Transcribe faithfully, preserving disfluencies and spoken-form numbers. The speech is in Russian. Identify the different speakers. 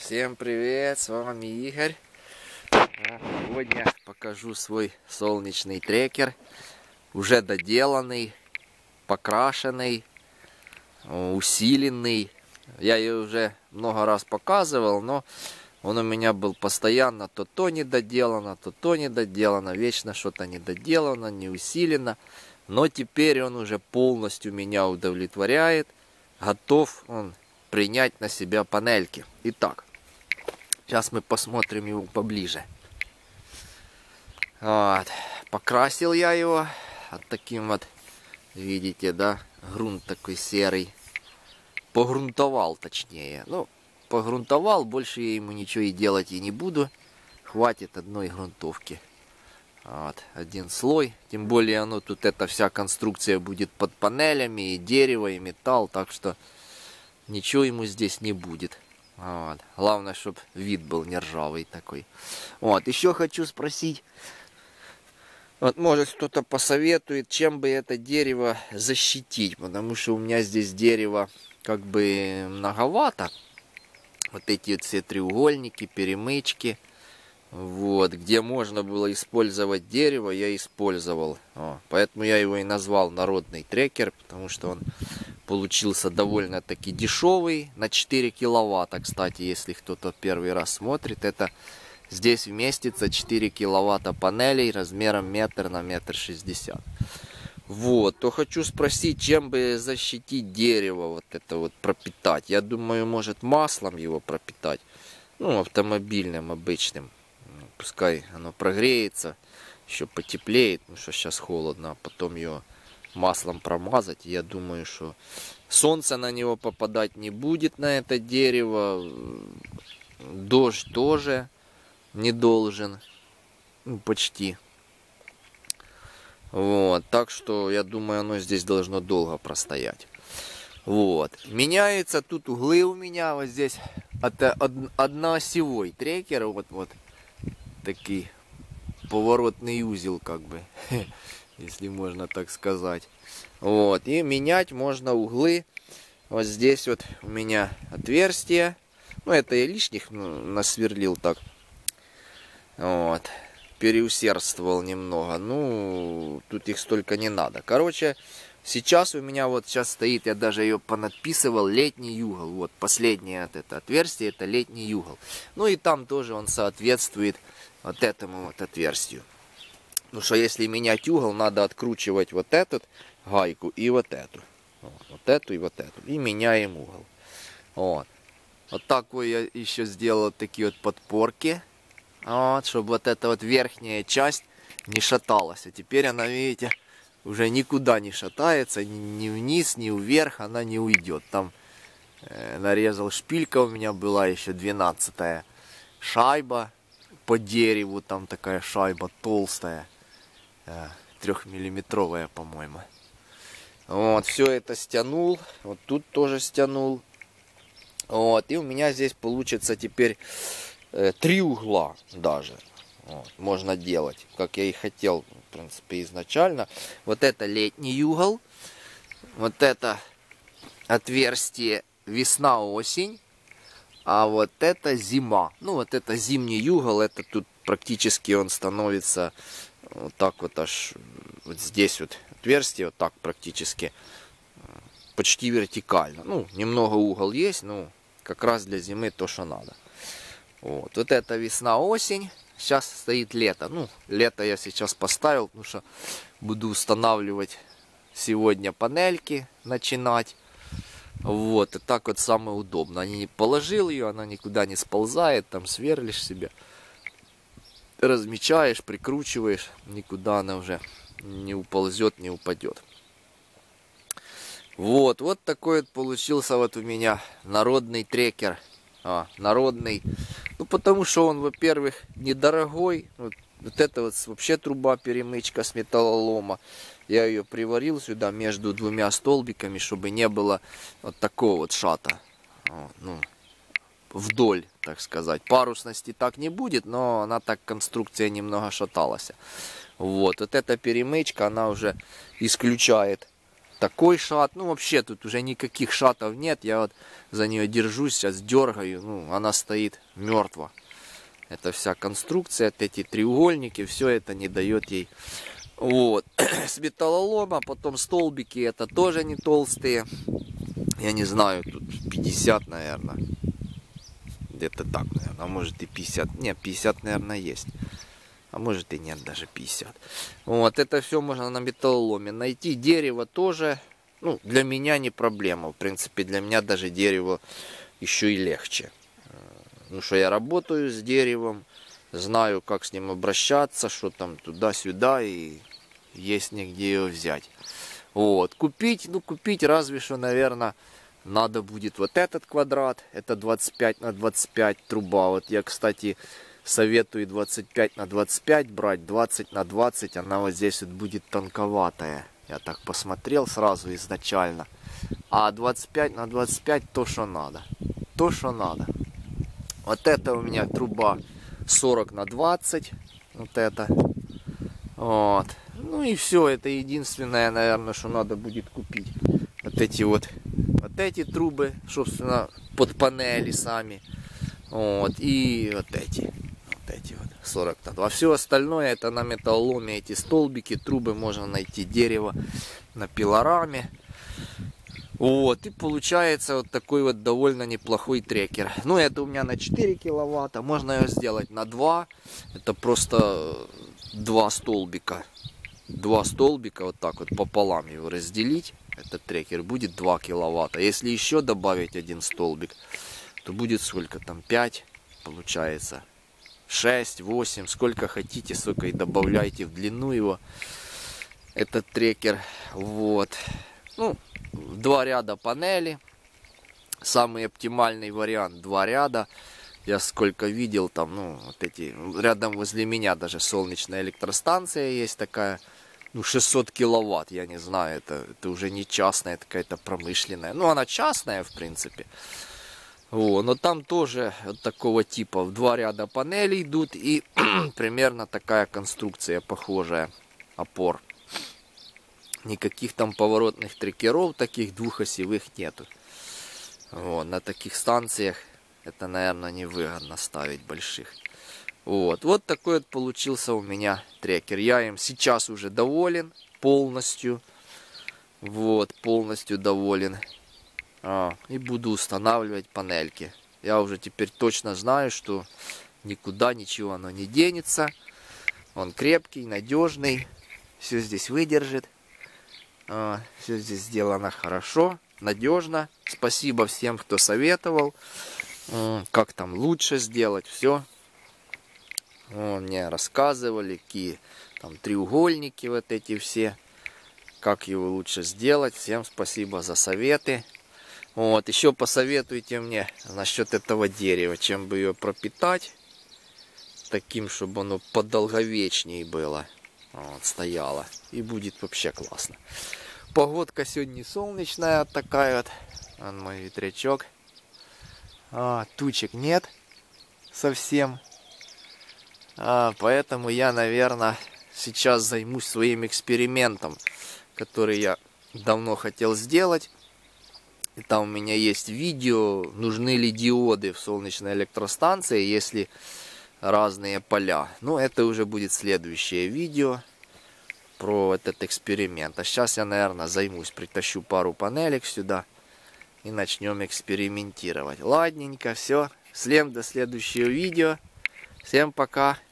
Speaker 1: Всем привет, с вами Игорь. Сегодня покажу свой солнечный трекер. Уже доделанный, покрашенный, усиленный. Я ее уже много раз показывал, но он у меня был постоянно то то недоделано, то то недоделано. Вечно что-то недоделано, не усилено. Но теперь он уже полностью меня удовлетворяет. Готов он принять на себя панельки. Итак, сейчас мы посмотрим его поближе. Вот. Покрасил я его. Вот таким вот, видите, да, грунт такой серый. Погрунтовал, точнее. Ну, погрунтовал, больше я ему ничего и делать и не буду. Хватит одной грунтовки. Вот, один слой. Тем более, оно тут, эта вся конструкция будет под панелями, и дерево, и металл. Так что ничего ему здесь не будет. Вот. Главное, чтобы вид был не ржавый такой. Вот, еще хочу спросить. Вот, может, кто-то посоветует, чем бы это дерево защитить. Потому что у меня здесь дерево как бы многовато. Вот эти вот все треугольники, перемычки. Вот, где можно было использовать дерево, я использовал. О, поэтому я его и назвал народный трекер, потому что он получился довольно-таки дешевый, на четыре киловатта. Кстати, если кто-то первый раз смотрит, это здесь вместится четыре киловатта панелей размером метр на метр шестьдесят. Вот, то хочу спросить, чем бы защитить дерево, вот это вот пропитать. Я думаю, может, маслом его пропитать, ну, автомобильным, обычным. Пускай оно прогреется, еще потеплеет, потому что сейчас холодно, а потом ее маслом промазать. Я думаю, что солнце на него попадать не будет, на это дерево. Дождь тоже не должен, ну, почти. Вот, так что я думаю, оно здесь должно долго простоять. Вот, меняются тут углы у меня, вот здесь это одноосевой трекер, вот вот. Такой поворотный узел, как бы, если можно так сказать. Вот, и менять можно углы. Вот здесь вот у меня отверстие. Ну, это я лишних насверлил так. Вот, переусердствовал немного. Ну, тут их столько не надо. Короче, сейчас у меня вот сейчас стоит, я даже ее понадписывал, летний угол. Вот, последнее от это отверстие, это летний угол. Ну, и там тоже он соответствует вот этому вот отверстию. Ну что, если менять угол, надо откручивать вот эту гайку и вот эту. Вот, вот эту и вот эту. И меняем угол. Вот. Вот такой я еще сделал такие вот подпорки. Вот, чтобы вот эта вот верхняя часть не шаталась. А теперь она, видите, уже никуда не шатается. Ни вниз, ни вверх она не уйдет. Там э, нарезал шпилька, у меня была еще двенадцатая шайба. По дереву там такая шайба толстая, трехмиллиметровая, по-моему. Вот, все это стянул, вот тут тоже стянул. Вот, и у меня здесь получится теперь э, три угла даже. Вот, можно делать, как я и хотел, в принципе, изначально. Вот это летний угол, вот это отверстие весна-осень. А вот это зима. Ну, вот это зимний угол. Это тут практически он становится вот так вот аж вот здесь вот отверстие. Вот так практически почти вертикально. Ну, немного угол есть, но как раз для зимы то, что надо. Вот, вот это весна-осень. Сейчас стоит лето. Ну, лето я сейчас поставил, потому что буду устанавливать сегодня панельки, начинать. Вот, и так вот самое удобно. Не положил ее, она никуда не сползает, там сверлишь себе, размечаешь, прикручиваешь, никуда она уже не уползет, не упадет. Вот, вот такой вот получился вот у меня народный трекер. А, народный. Ну, потому что он, во-первых, недорогой. Вот, вот это вот вообще труба перемычка с металлолома. Я ее приварил сюда между двумя столбиками, чтобы не было вот такого вот шата. Вот, ну, вдоль, так сказать. Парусности так не будет, но она так, конструкция немного шаталась. Вот, вот эта перемычка, она уже исключает такой шат. Ну, вообще, тут уже никаких шатов нет. Я вот за нее держусь, сейчас дергаю. Ну, она стоит мертво. Это вся конструкция, эти треугольники, все это не дает ей. Вот. С металлолома, потом столбики, это тоже не толстые. Я не знаю, тут пятьдесят, наверное. Где-то так, наверное. А может и пятьдесят. Нет, пятьдесят, наверное, есть. А может и нет, даже пятьдесят. Вот, это все можно на металлоломе найти. Дерево тоже, ну, для меня не проблема. В принципе, для меня даже дерево еще и легче. Ну, что я работаю с деревом, знаю, как с ним обращаться, что там туда-сюда, и есть негде ее взять. Вот, купить, ну, купить разве что, наверное, надо будет вот этот квадрат. Это двадцать пять на двадцать пять труба. Вот я, кстати, советую двадцать пять на двадцать пять брать, двадцать на двадцать, она вот здесь вот будет тонковатая. Я так посмотрел сразу изначально. А двадцать пять на двадцать пять то, что надо. То, что надо. Вот это у меня труба сорок на двадцать. Вот это. Вот. Ну и все. Это единственное, наверное, что надо будет купить. Вот эти вот. Вот эти трубы, собственно, под панели сами. Вот. И вот эти. Вот эти вот. сорок на два. А все остальное это на металлоломе. Эти столбики, трубы можно найти. Дерево на пилораме. Вот, и получается вот такой вот довольно неплохой трекер. Ну, это у меня на четыре киловатта, можно ее сделать на два. Это просто два столбика. Два столбика вот так вот пополам его разделить. Этот трекер будет два киловатта. Если еще добавить один столбик, то будет сколько там, пять получается. шесть, восемь, сколько хотите, столько и добавляйте в длину его. Этот трекер, вот. Ну, два ряда панели. Самый оптимальный вариант два ряда. Я сколько видел там, ну, вот эти, рядом возле меня даже солнечная электростанция есть такая. Ну, шестьсот киловатт, я не знаю, это, это уже не частная, это какая-то промышленная. Ну, она частная, в принципе. О, но там тоже вот такого типа в два ряда панели идут. И примерно такая конструкция похожая. Опор. Никаких там поворотных трекеров, таких двухосевых нету. Вот, на таких станциях это, наверное, невыгодно ставить больших. Вот, вот такой вот получился у меня трекер. Я им сейчас уже доволен полностью. Вот, полностью доволен. А, и буду устанавливать панельки. Я уже теперь точно знаю, что никуда ничего оно не денется. Он крепкий, надежный. Все здесь выдержит. А, все здесь сделано хорошо, надежно. Спасибо всем, кто советовал, как там лучше сделать. Все. Мне рассказывали, какие там треугольники вот эти все. Как его лучше сделать. Всем спасибо за советы. Вот, еще посоветуйте мне насчет этого дерева. Чем бы ее пропитать. Таким, чтобы оно подолговечнее было. Вот, стояла. И будет вообще классно. Погодка сегодня солнечная такая вот. Вон мой ветрячок. А, тучек нет совсем. А, поэтому я, наверное, сейчас займусь своим экспериментом, который я давно хотел сделать. И там у меня есть видео, нужны ли диоды в солнечной электростанции, если разные поля. Ну, это уже будет следующее видео про этот эксперимент. А сейчас я, наверное, займусь, притащу пару панелек сюда и начнем экспериментировать. Ладненько, все. Всем до следующего видео. Всем пока.